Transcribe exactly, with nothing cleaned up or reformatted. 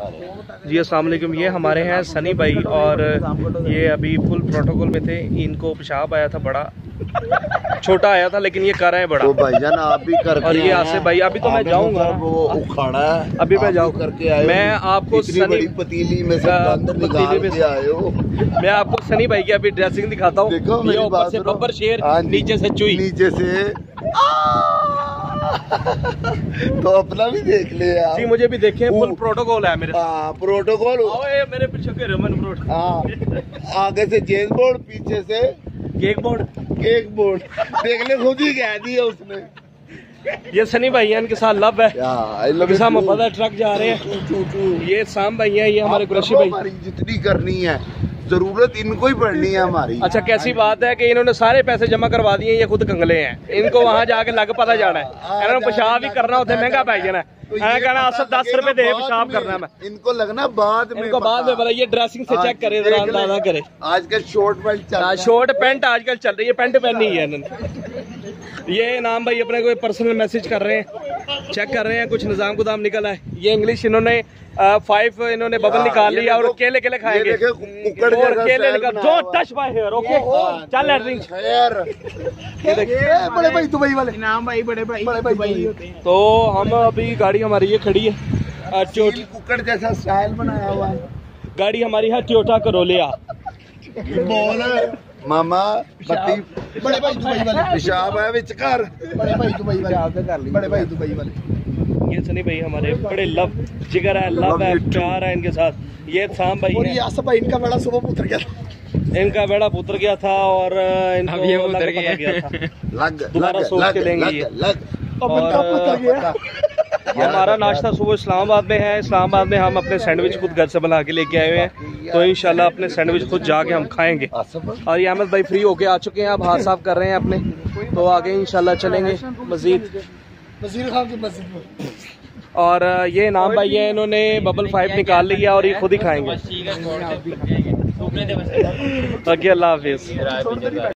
जी अस्सलाम वालेकुम। ये हमारे हैं सनी भाई और ये अभी फुल प्रोटोकॉल में थे। इनको पेशाब आया था, बड़ा छोटा आया था लेकिन ये कर रहे हैं बड़ा। तो भाईजान आप भी करके और ये आसिफ भाई, अभी तो मैं जाऊंगा, वो उखाड़ा है, अभी मैं जाऊँ करके आए। मैं आपको सनी बड़ी पतीली में से अंदर निकाल के आए हो। मैं आपको सनी भाई की अभी ड्रेसिंग दिखाता हूँ। देखो मेरी ऊपर से बब्बर शेर, नीचे से चुई, नीचे से तो अपना भी देख ले यार। जी मुझे भी देखे, फुल प्रोटोकॉल है मेरे। हाँ प्रोटोकॉल। ओए मेरे पीछे के रमन ब्रोड। हाँ आगे से जेल बोर्ड, पीछे से केक बोर्ड। केक बोर्ड देख ले, खुद ही कह दिया उसने। ये सनी भाई है, इनके साथ लव है। इनके साथ मोहब्बत है, ट्रक जा रहे हैं। ये साम भाई है, ये हमारे कुरैशी भाई। हमारी जितनी करनी है जरूरत इनको ही पड़नी है हमारी। अच्छा कैसी बात है कि इन्होंने सारे पैसे जमा करवा दिए, ये खुद कंगले हैं। इनको वहाँ जाके लग पता जाना है, इन्होंने पेशाब ही करना होता है, महंगा पै जाना है। कहना असद दस रुपए दे पेशाब करना है। इनको लगना बाद में, इनको बाद में पता। ये ड्रेसिंग से चेक करे, जरा अंदाजा करे। आजकल शॉर्ट पैंट चल रहा है, शॉर्ट पैंट आजकल चल रही है, पैंट पहनी है इन्होंने। ये नाम भाई अपने को पर्सनल मैसेज कर रहे हैं, चेक कर रहे हैं कुछ निजाम गुदाम निकला है। ये इंग्लिश इन्होंने फाइव इन्होंने बबल निकाल लिया और केले केले खाएंगे और केले निकाल। Don't touch my hair, okay चल ड्रिंक। बड़े भाई दुबई वाले नाम भाई, बड़े भाई बड़े भाई होते हैं। तो हम अभी गाड़ी हमारी ये खड़ी है, चोटी कुकड़ जैसा स्टाइल बनाया हुआ है। गाड़ी हमारी है टोयोटा करोलिया। बोल मामा बत्ती बड़े भाई दुबई वाले पेशाब है विचकार। बड़े भाई दुबई वाले बड़े भाई दुबई वाले। ये सनी भाई हमारे बड़े लव जिगर है, लव है, प्यार है इनके साथ। ये साम भाई और ये आसिफ भाई, इनका बड़ा सुबह उतर गया था। इनका बेड़ा पुत्र गया था और इनको अब ये उतर लग पता गया था। लग दोबारा सोच के लेंगे ये। और हमारा नाश्ता सुबह इस्लामाबाद में है। इस्लामाबाद में हम अपने सैंडविच खुद घर से बना के लेके आए हुए हैं, तो इंशाल्लाह अपने सैंडविच खुद जाके हम खाएंगे। और ये अहमद भाई फ्री होके आ चुके हैं, अब हाथ साफ कर रहे हैं अपने, तो आगे इंशाल्लाह चलेंगे मजीद वजीर खान की मस्जिद में। और ये नाम भाई है, इन्होंने बबल फाइव निकाल लिया और ये खुद ही खाएंगे। ओके अल्लाह हाफिज।